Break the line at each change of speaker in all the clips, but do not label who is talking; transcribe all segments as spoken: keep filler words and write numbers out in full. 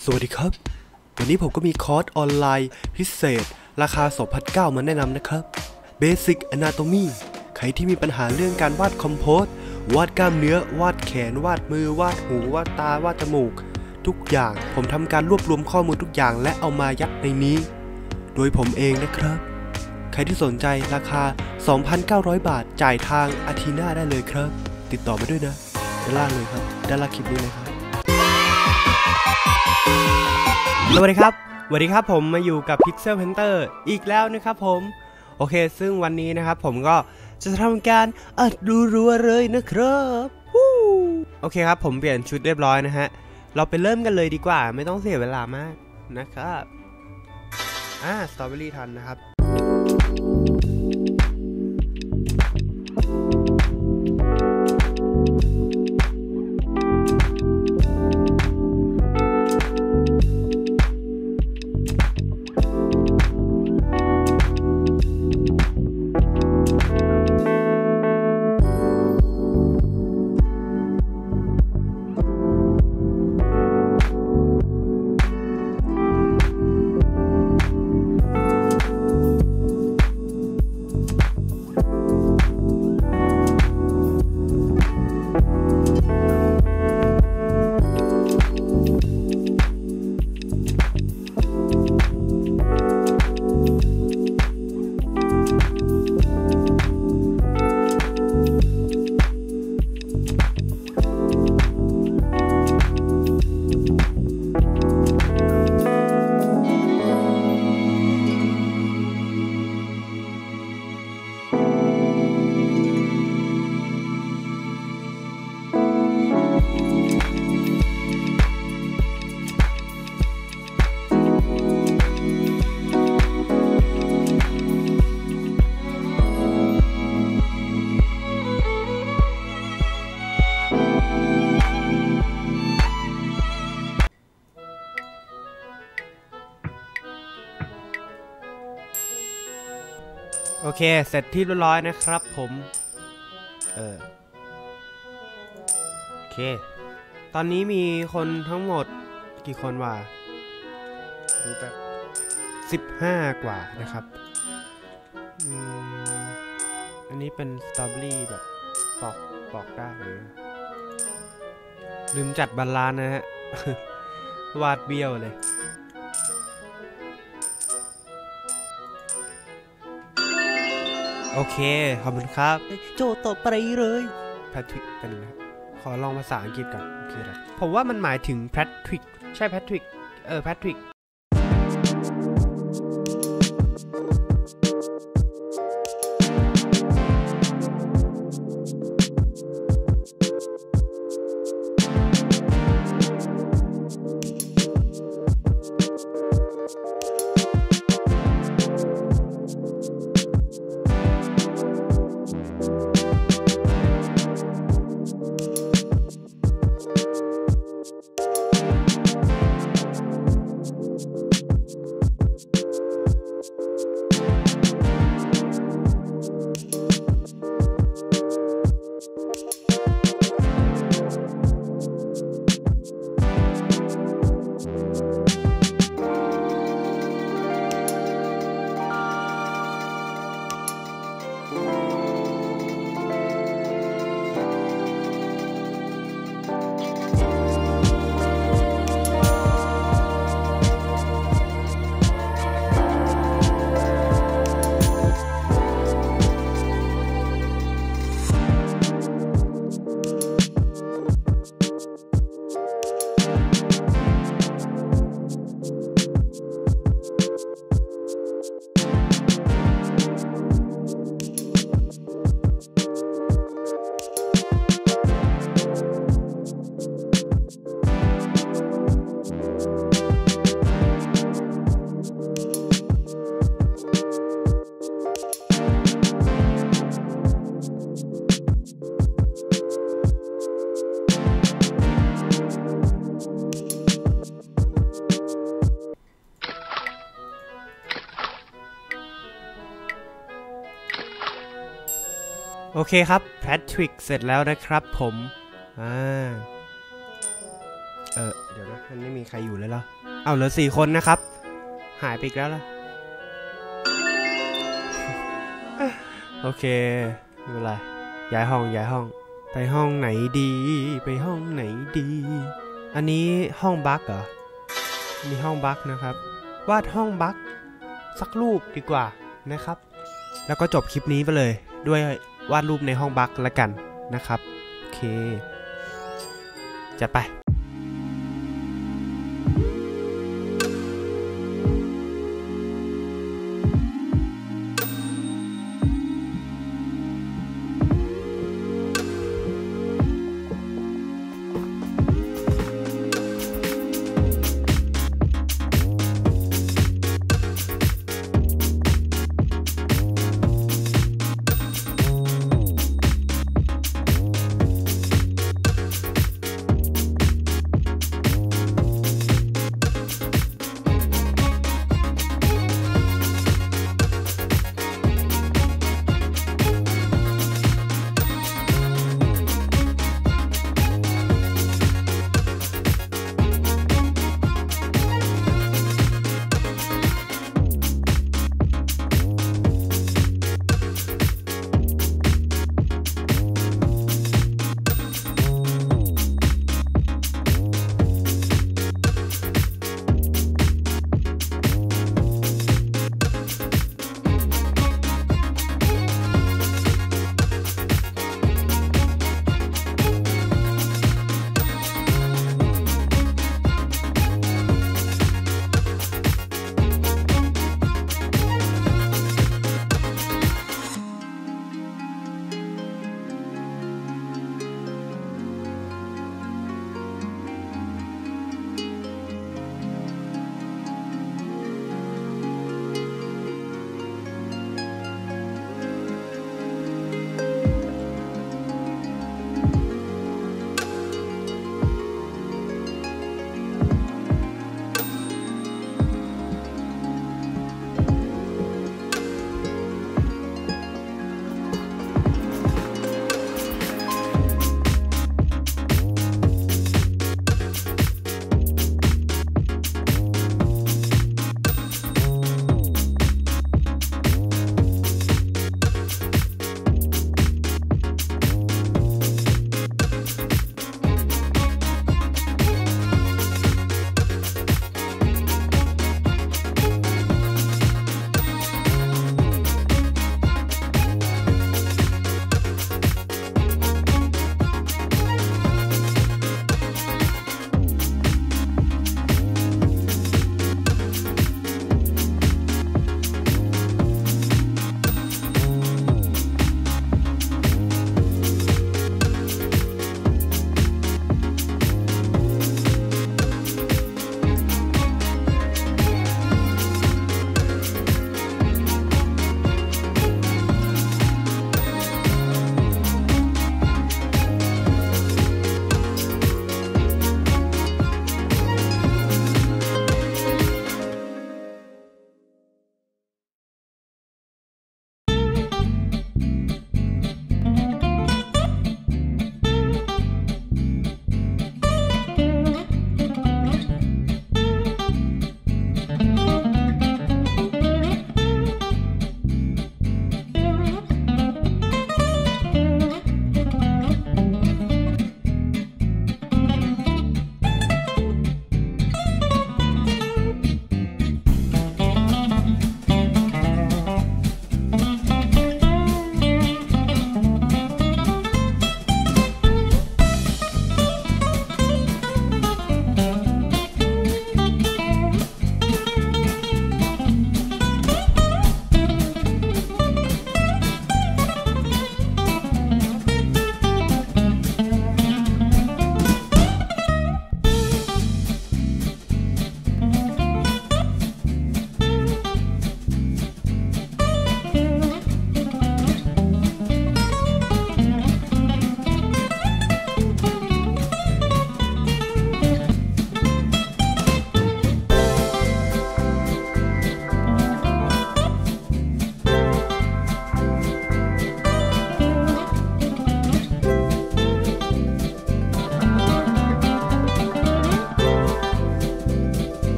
สวัสดีครับวันนี้ผมก็มีคอร์สออนไลน์พิเศษราคา สองพันเก้าร้อย มาแนะนำนะครับ Basic Anatomy ใครที่มีปัญหาเรื่องการวาดคอมโพสวาดกล้ามเนื้อวาดแขนวาดมือวาดหูวาดตาวาดจมูกทุกอย่างผมทำการรวบรวมข้อมูลทุกอย่างและเอามายัดในนี้โดยผมเองนะครับใครที่สนใจราคา สองพันเก้าร้อย บาทจ่ายทางอาทีน่าได้เลยครับติดต่อมาด้วยนะด้านล่างเลยครับด้านล่างคลิปนี้เลยครับสวัสดีครับสวัสดีครับผมมาอยู่กับ Pixel Painter อีกแล้วนะครับผมโอเคซึ่งวันนี้นะครับผมก็จะทำการอัดรัวๆเลยนะครับโอเคครับผมเปลี่ยนชุดเรียบร้อยนะฮะเราไปเริ่มกันเลยดีกว่าไม่ต้องเสียเวลามากนะครับอ่าสตรอเบอรี่ทันนะครับโอเคเสร็จที่เรียบร้อยนะครับผมเออโอเคตอนนี้มีคนทั้งหมดกี่คนวะดูแบบสิบห้ากว่านะครับอืมอันนี้เป็นสตรอเบอรี่แบบปอกปอกได้เลยลืมจัดบาลานซ์นะฮะ วาดเบี้ยวเลยโอเคขอบคุณครับโจต่อไปเลยแพทริกเป็นไงขอลองภาษาอังกฤษก่อนโอเคนะผมว่ามันหมายถึงแพทริกใช่แพทริกเออแพทริกโอเคครับแพทริกเสร็จแล้วนะครับผมอ่าเออเดี๋ยวนะมันไม่มีใครอยู่เลยเหรอเอาเหลือสี่คนนะครับหายไปอีกแล้วล่ะโอเคไม่เป็นไรย้ายห้องย้ายห้องไปห้องไหนดีไปห้องไหนดีอันนี้ห้องบั๊กเหรอมีห้องบั๊กนะครับวาดห้องบั๊กสักรูปดีกว่านะครับแล้วก็จบคลิปนี้ไปเลยด้วยวาดรูปในห้องบั๊กละกันนะครับโอเคจัดไป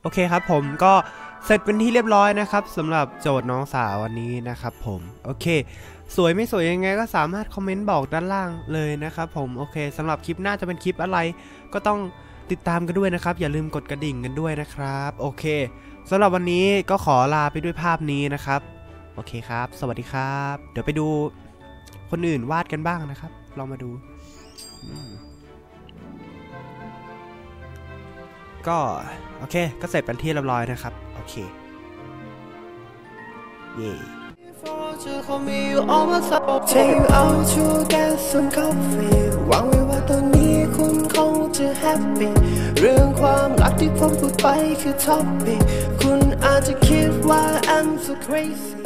เคครับผมก็เสร็จเป็นที่เรียบร้อยนะครับสำหรับโจทย์น้องสาววันนี้นะครับผมโอเคสวยไม่สวยยังไงก็สามารถคอมเมนต์บอกด้านล่างเลยนะครับผมโอเคสำหรับคลิปหน้าจะเป็นคลิปอะไรก็ต้องติดตามกันด้วยนะครับอย่าลืมกดกระดิ่งกันด้วยนะครับโอเคสำหรับวันนี้ก็ขอลาไปด้วยภาพนี้นะครับโอเคครับสวัสดีครับเดี๋ยวไปดูคนอื่นวาดกันบ้างนะครับลองมาดูก็โอเคก็เสร็จเป็นที่เรียบร้อยนะครับโอเคเย่Take you out to get some coffee หวังไว้ว่าตอนนี้คุณคงจะแฮปปี้เรื่องความรักที่ผมพูดไปคือท็อปปิ้งคุณอาจจะคิดว่า I'm so crazy